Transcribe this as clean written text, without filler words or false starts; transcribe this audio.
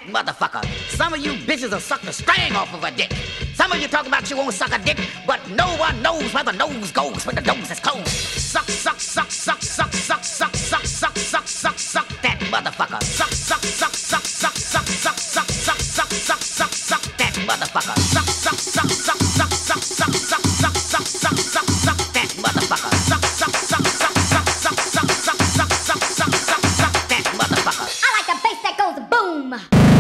motherfucker. Some of you bitches will suck the string off of a dick. Some of you talk about you won't suck a dick, but no one knows where the nose goes when the nose is closed. Suck, suck, suck, suck, suck, suck, suck, suck, suck, suck, suck, suck that motherfucker. Suck, suck, suck, suck, suck, suck, suck, suck, suck, suck, suck, suck, suck that motherfucker. Suck, suck, suck, suck, suck, suck, suck, suck, suck, suck, suck, suck, suck that motherfucker. Suck, suck, suck, suck, suck, suck, suck, suck, suck, suck, suck, suck, suck that motherfucker. I like a bass that goes boom.